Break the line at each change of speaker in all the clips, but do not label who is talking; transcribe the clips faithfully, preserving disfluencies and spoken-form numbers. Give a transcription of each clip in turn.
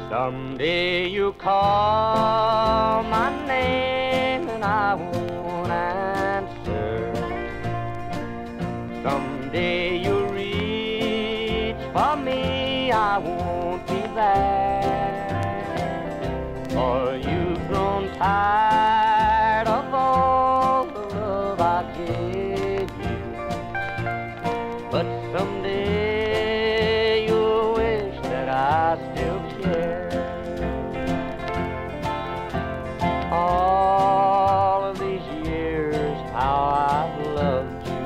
Someday you call my name and I won't answer. Someday you reach for me, I won't be there. For you've grown tired of all the love I gave you. But someday you'll wish that I still care. All of these years, how I've loved you.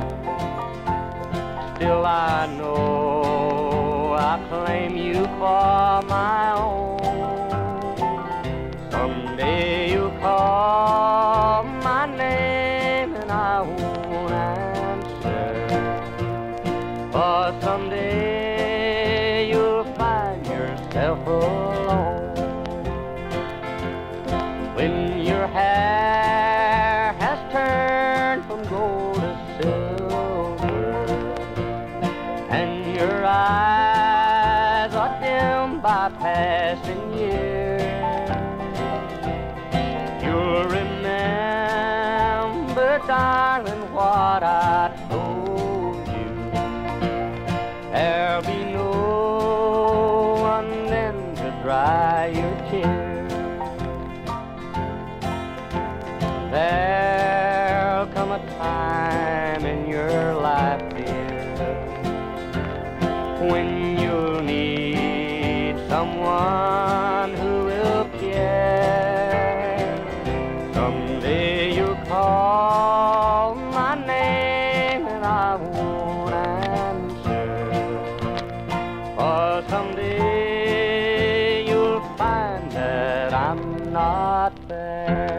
Still I know I claim you for my own. Someday you'll call my name and I won't answer. For someday you'll find yourself alone. When your hair has turned from gold to silver and your eyes are dim by passing years, you'll remember, darling, what I told you. There'll be no one then to dry your tears. There'll come a time in your life, dear, when you'll need someone who will care. Someday you'll call my name and I won't answer. For someday you'll find that I'm not there.